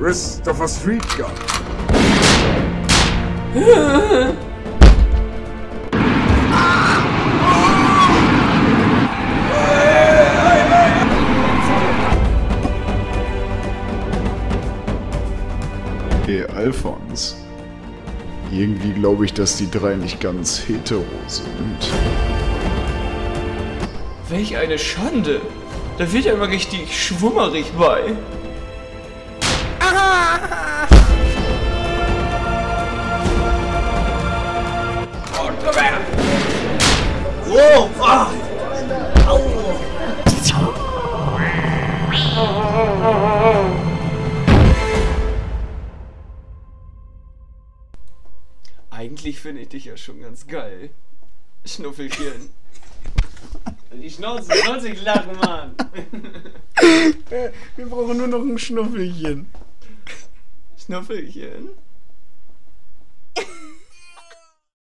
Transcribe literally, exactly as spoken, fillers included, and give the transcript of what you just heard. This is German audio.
Christopher Street Gun. Hey, Alphons. Irgendwie glaube ich, dass die drei nicht ganz hetero sind. Welch eine Schande! Da wird ja immer richtig schwummerig bei. Oh, ah. Eigentlich finde ich dich ja schon ganz geil. Schnuffelchen. Die Schnauze, sollst nicht lachen, Mann. Wir brauchen nur noch ein Schnuffelchen. Schnuffelchen.